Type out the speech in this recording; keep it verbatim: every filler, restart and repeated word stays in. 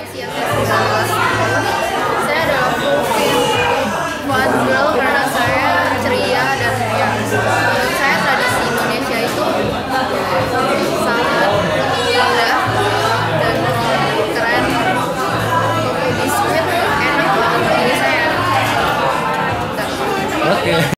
usia saya sembilan belas tahun. Saya adalah full fun girl karena saya ceria dan ya